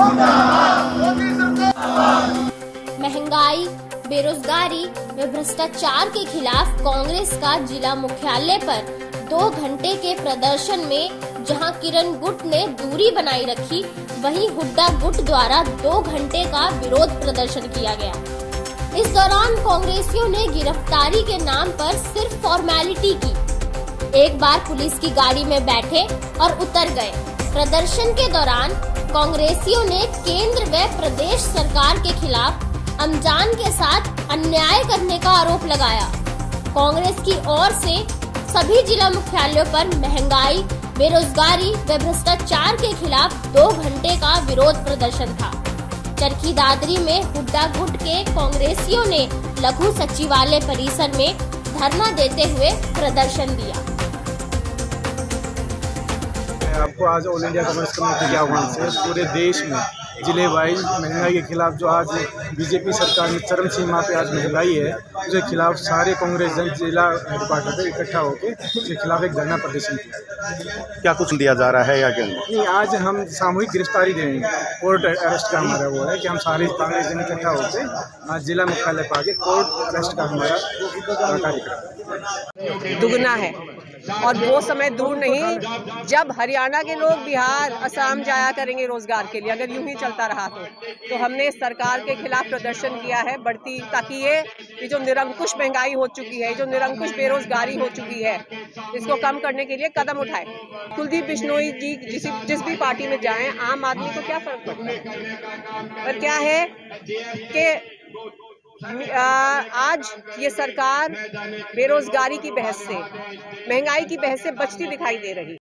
महंगाई, बेरोजगारी व भ्रष्टाचार के खिलाफ कांग्रेस का जिला मुख्यालय पर 2 घंटे के प्रदर्शन में जहां किरण गुट ने दूरी बनाई रखी, वहीं हुड्डा गुट द्वारा 2 घंटे का विरोध प्रदर्शन किया गया। इस दौरान कांग्रेसियों ने गिरफ्तारी के नाम पर सिर्फ फॉर्मेलिटी की। एक बार पुलिस की गाड़ी में बैठे और उतर गए। प्रदर्शन के दौरान कांग्रेसियों ने केंद्र व प्रदेश सरकार के खिलाफ अनजान के साथ अन्याय करने का आरोप लगाया। कांग्रेस की ओर से सभी जिला मुख्यालयों पर महंगाई, बेरोजगारी व भ्रष्टाचार के खिलाफ 2 घंटे का विरोध प्रदर्शन था। चरखी दादरी में हुड्डा गुट के कांग्रेसियों ने लघु सचिवालय परिसर में धरना देते हुए प्रदर्शन दिया। आपको आज ऑल इंडिया कांग्रेस कमेटी के आह्वान से पूरे देश में जिले वाइज महंगाई के खिलाफ जो आज बीजेपी सरकार में चरम सीमा पे आज महंगाई है, उसके खिलाफ सारे कांग्रेस जन जिला हेडक्वार्टर पे इकट्ठा होकर उसके खिलाफ एक धरना प्रदर्शन किया। क्या कुछ दिया जा रहा है या क्या नहीं, आज हम सामूहिक गिरफ्तारी देंगे। कोर्ट अरेस्ट का हमारा वो है कि हम सारे कांग्रेस जन इकट्ठा होकर आज जिला मुख्यालय पर आके कोर्ट अरेस्ट का हमारा कार्यक्रम दुगना है। और वो समय दूर नहीं जब हरियाणा के लोग बिहार, असम जाया करेंगे रोजगार के लिए, अगर यूं ही चलता रहा तो हमने सरकार के खिलाफ प्रदर्शन किया है बढ़ती, ताकि ये जो निरंकुश महंगाई हो चुकी है, जो निरंकुश बेरोजगारी हो चुकी है, इसको कम करने के लिए कदम उठाए। कुलदीप बिश्नोई जी जिस भी पार्टी में जाएं, आम आदमी को क्या फर्क पड़ता है? पर क्या है कि आज ये सरकार बेरोजगारी की बहस से, महंगाई की बहस से बचती दिखाई दे रही।